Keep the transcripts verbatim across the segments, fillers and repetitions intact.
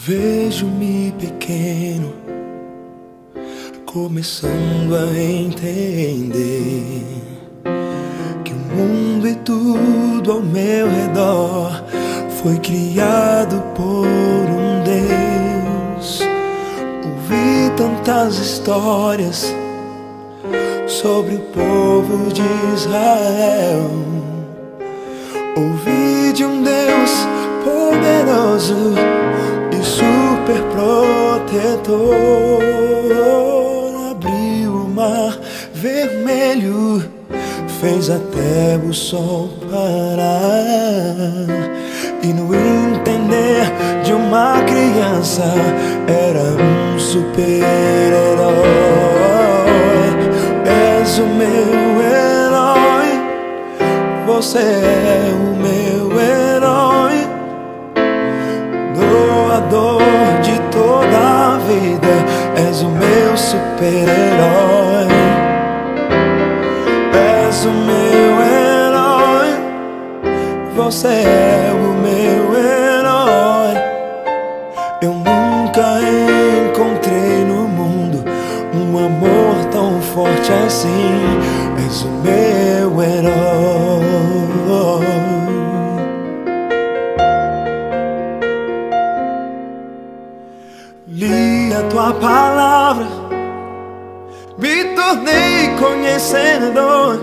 Vejo-me pequeno, começando a entender que o mundo e tudo ao meu redor foi criado por um Deus. Ouvi tantas histórias sobre o povo de Israel. Ouvi de um Deus poderoso e super protetor. Abriu o mar vermelho, fez até o sol parar. E no entender de uma criança era um super-herói. És o meu herói, você é o meu herói, doador de toda a vida. És o meu super-herói, és o meu herói, você é o meu herói. Eu nunca encontrei no mundo um amor tão forte assim. És o meu herói. Li a tua palavra, me tornei conhecedor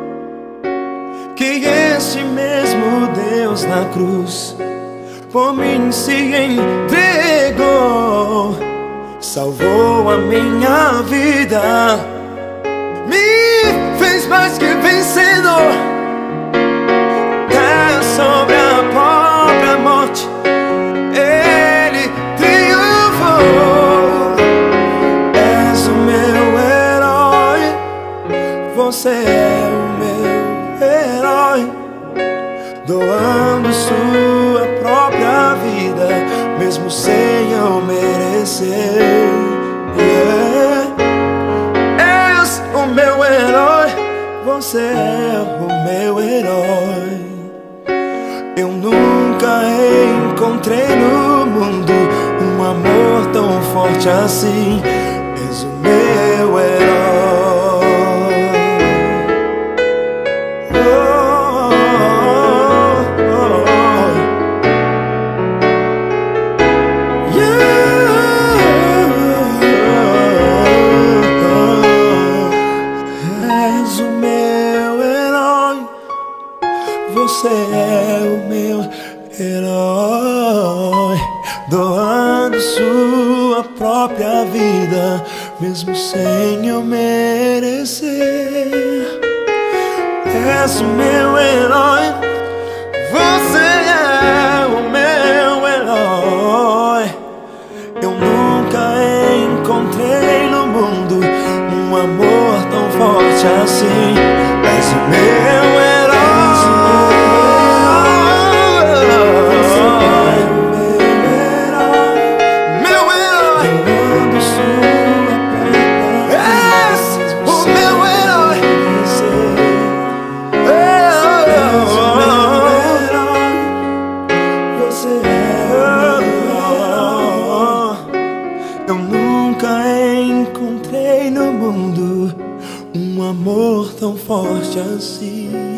que este mesmo Deus na cruz por mim se entregou, salvou a minha vida, me fez mais que vencedor. Até sobre a própria morte Ele triunfou. És o meu herói, você é o meu herói, doando sua própria vida, mesmo sem eu merecer. Yeah. És o meu herói, você é o meu herói. Eu nunca encontrei no mundo um amor tão forte assim. És o meu herói. Oh, oh, oh. Yeah. És o meu herói, você é o meu herói, doando sua própria vida, mesmo sem eu merecer. És o meu herói, você é o meu herói. Eu nunca encontrei no mundo um amor tão forte assim. És o meu herói. Eu nunca encontrei no mundo um amor tão forte assim.